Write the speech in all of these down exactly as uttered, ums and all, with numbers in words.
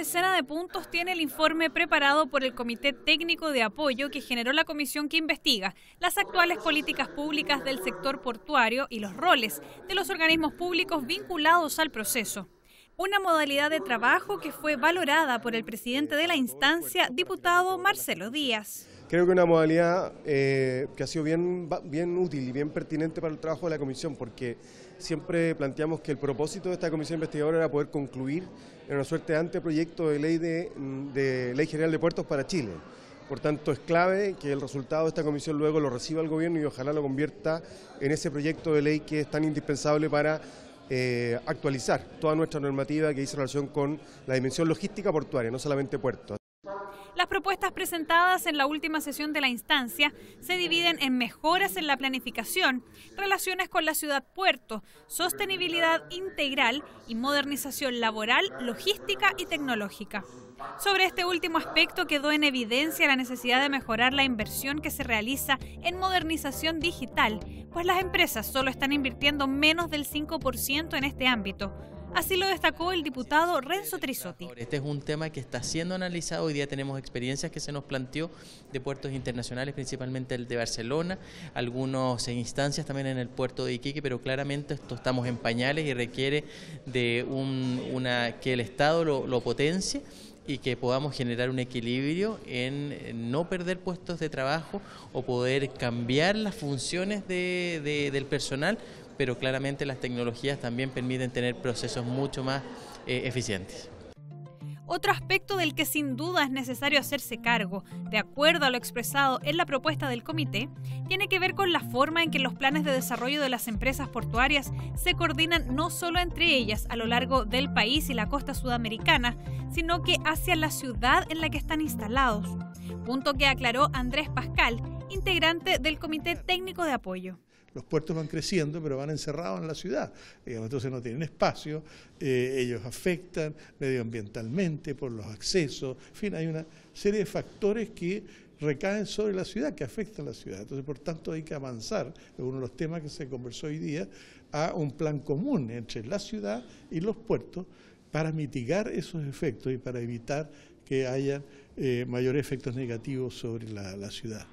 decena de puntos tiene el informe preparado por el Comité Técnico de Apoyo que generó la comisión que investiga las actuales políticas públicas del sector portuario y los roles de los organismos públicos vinculados al proceso. Una modalidad de trabajo que fue valorada por el presidente de la instancia, diputado Marcelo Díaz. Creo que una modalidad eh, que ha sido bien, bien útil y bien pertinente para el trabajo de la comisión, porque siempre planteamos que el propósito de esta comisión investigadora era poder concluir en una suerte de anteproyecto de ley de, de Ley General de Puertos para Chile. Por tanto, es clave que el resultado de esta comisión luego lo reciba el gobierno y ojalá lo convierta en ese proyecto de ley que es tan indispensable para eh, actualizar toda nuestra normativa que dice relación con la dimensión logística portuaria, no solamente puertos. Las propuestas presentadas en la última sesión de la instancia se dividen en mejoras en la planificación, relaciones con la ciudad-puerto, sostenibilidad integral y modernización laboral, logística y tecnológica. Sobre este último aspecto quedó en evidencia la necesidad de mejorar la inversión que se realiza en modernización digital, pues las empresas solo están invirtiendo menos del cinco por ciento en este ámbito. Así lo destacó el diputado Renzo Trisotti. Este es un tema que está siendo analizado. Hoy día tenemos experiencias que se nos planteó de puertos internacionales, principalmente el de Barcelona, algunas instancias también en el puerto de Iquique, pero claramente esto estamos en pañales y requiere de un, una, que el Estado lo, lo potencie y que podamos generar un equilibrio en no perder puestos de trabajo o poder cambiar las funciones de, de, del personal, pero claramente las tecnologías también permiten tener procesos mucho más eh, eficientes. Otro aspecto del que sin duda es necesario hacerse cargo, de acuerdo a lo expresado en la propuesta del comité, tiene que ver con la forma en que los planes de desarrollo de las empresas portuarias se coordinan no solo entre ellas a lo largo del país y la costa sudamericana, sino que hacia la ciudad en la que están instalados. Punto que aclaró Andrés Pascal, integrante del Comité Técnico de Apoyo. Los puertos van creciendo, pero van encerrados en la ciudad, digamos, entonces no tienen espacio, eh, ellos afectan medioambientalmente por los accesos, en fin, hay una serie de factores que recaen sobre la ciudad, que afectan a la ciudad. Entonces, por tanto, hay que avanzar, es uno de los temas que se conversó hoy día, a un plan común entre la ciudad y los puertos para mitigar esos efectos y para evitar que haya eh, mayores efectos negativos sobre la, la ciudad.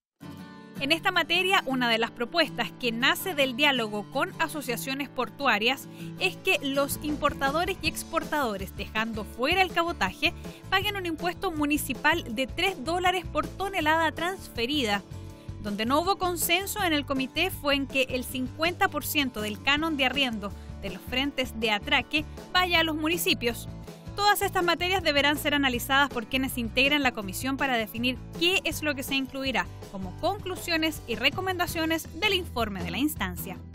En esta materia, una de las propuestas que nace del diálogo con asociaciones portuarias es que los importadores y exportadores, dejando fuera el cabotaje, paguen un impuesto municipal de tres dólares por tonelada transferida. Donde no hubo consenso en el comité fue en que el cincuenta por ciento del canon de arriendo de los frentes de atraque vaya a los municipios. Todas estas materias deberán ser analizadas por quienes integran la comisión para definir qué es lo que se incluirá como conclusiones y recomendaciones del informe de la instancia.